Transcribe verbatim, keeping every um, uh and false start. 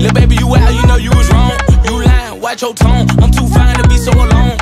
Lil' baby, you out, you know you was wrong. You lying, watch your tone. I'm too fine to be so alone.